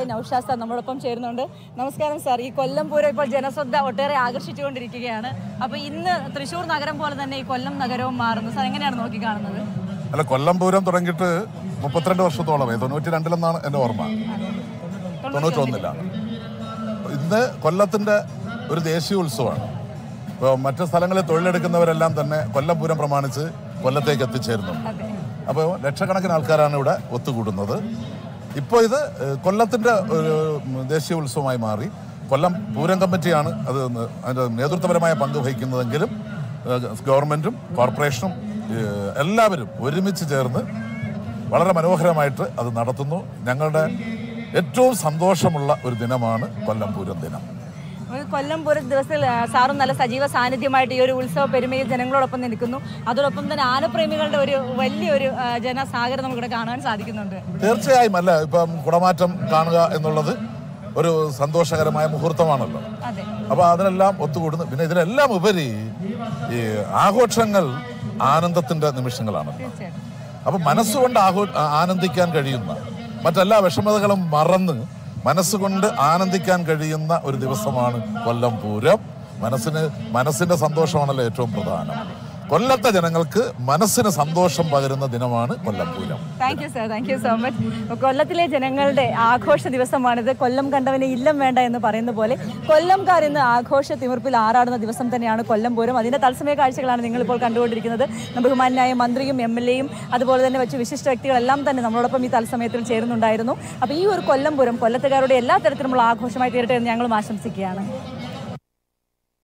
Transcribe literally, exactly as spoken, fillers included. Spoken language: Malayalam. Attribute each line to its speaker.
Speaker 1: നൗഷാദ് സാർ നമ്മളോടൊപ്പം ചേരുന്നുണ്ട്. നമസ്കാരം സാർ. ഈ കൊല്ലം പൂരം ഇപ്പോൾ ജനശ്രദ്ധ ഒട്ടേറെ ആകർഷിച്ചുകൊണ്ടിരിക്കുകയാണ്. അപ്പോൾ ഇന്ന് തൃശ്ശൂർ നഗരം പോലെ തന്നെ ഈ കൊല്ലം നഗരവും മാറുന്നു. സാർ എങ്ങനെയാണ് നോക്കിക്കാണുന്നത്?
Speaker 2: അല്ല, കൊല്ലം പൂരം തുടങ്ങിയിട്ട് മുപ്പത്തിരണ്ട് വർഷത്തോളമായി. തൊണ്ണൂറ്റി രണ്ടിലെന്നാണ് എൻ്റെ ഓർമ്മ, തൊണ്ണൂറ്റൊന്നിലാണ്. ഇന്ന് കൊല്ലത്തിൻ്റെ ഒരു ദേശീയ ഉത്സവമാണ്. ഇപ്പോൾ മറ്റു സ്ഥലങ്ങളിൽ തൊഴിലെടുക്കുന്നവരെല്ലാം തന്നെ കൊല്ലം പൂരം പ്രമാണിച്ച് കൊല്ലത്തേക്ക് എത്തിച്ചേരുന്നുണ്ട്. അപ്പോൾ ലക്ഷക്കണക്കിന് ആൾക്കാരാണ് ഇവിടെ ഒത്തുകൂടുന്നത്. ഇപ്പോൾ ഇത് കൊല്ലത്തിൻ്റെ ഒരു ദേശീയ ഉത്സവമായി മാറി. കൊല്ലം പൂരം കമ്മിറ്റിയാണ് അത് അതിൻ്റെ നേതൃത്വപരമായ പങ്ക് വഹിക്കുന്നതെങ്കിലും ഗവൺമെൻറ്റും കോർപ്പറേഷനും എല്ലാവരും ഒരുമിച്ച് ചേർന്ന് വളരെ മനോഹരമായിട്ട് അത് നടത്തുന്നു. ഞങ്ങളുടെ ഏറ്റവും സന്തോഷമുള്ള ഒരു ദിനമാണ് കൊല്ലം പൂരം ദിനം.
Speaker 1: കൊല്ലം പൂരം ദിവസത്തിൽ സാറും നല്ല സജീവ സാന്നിധ്യമായിട്ട് ഈ ഒരു ഉത്സവ പെരുമയിൽ ജനങ്ങളോടൊപ്പം നിൽക്കുന്നു. അതോടൊപ്പം തന്നെ ആനപ്രേമികളുടെ ഒരു വലിയൊരു ജനസാഗരം നമുക്കിവിടെ കാണാൻ സാധിക്കുന്നുണ്ട്.
Speaker 2: തീർച്ചയായും. അല്ല, ഇപ്പം കുടമാറ്റം കാണുക എന്നുള്ളത് ഒരു സന്തോഷകരമായ മുഹൂർത്തമാണല്ലോ. അപ്പോൾ അതിനെല്ലാം ഒത്തുകൂടുന്നു. പിന്നെ ഇതിനെല്ലാം ഉപരി ഈ ആഘോഷങ്ങൾ ആനന്ദത്തിന്റെ നിമിഷങ്ങളാണ്. അപ്പൊ മനസ്സുകൊണ്ട് ആഘോ ആനന്ദിക്കാൻ കഴിയുന്ന, മറ്റെല്ലാ വിഷമതകളും മറന്ന് മനസ്സുകൊണ്ട് ആനന്ദിക്കാൻ കഴിയുന്ന ഒരു ദിവസമാണ് കൊല്ലം പൂരം. മനസ്സിന് മനസ്സിന്റെ സന്തോഷമാണല്ലോ ഏറ്റവും പ്രധാനം. കൊല്ലത്തെ ജനങ്ങൾക്ക് മനസ്സിന് സന്തോഷം പകരുന്ന ദിനമാണ് Kollam Pooram.
Speaker 1: Thank you sir, thank you so much. കൊല്ലത്തിലെ ജനങ്ങളുടെ ആഘോഷ ദിവസമാണിത്. കൊല്ലം കണ്ടവന് ഇല്ലം വേണ്ട എന്ന് പറയുന്ന പോലെ കൊല്ലംകാർ ഇന്ന് ആഘോഷ തിമിർപ്പിൽ ആറാടുന്ന ദിവസം തന്നെയാണ് കൊല്ലം പൂരം. അതിൻ്റെ തത്സമയ കാഴ്ചകളാണ് നിങ്ങളിപ്പോൾ കണ്ടുകൊണ്ടിരിക്കുന്നത്. ബഹുമാനായ മന്ത്രിയും എം എൽ എയും അതുപോലെ തന്നെ വെച്ച് വിശിഷ്ട വ്യക്തികളെല്ലാം തന്നെ നമ്മളോടൊപ്പം ഈ തത്സമയത്തിൽ ചേരുന്നുണ്ടായിരുന്നു. അപ്പോൾ ഈ ഒരു കൊല്ലം പൂരം കൊല്ലത്തുകാരുടെ എല്ലാ തരത്തിലുമുള്ള ആഘോഷമായി തീരട്ടെ എന്ന് ഞങ്ങളും ആശംസിക്കുകയാണ്.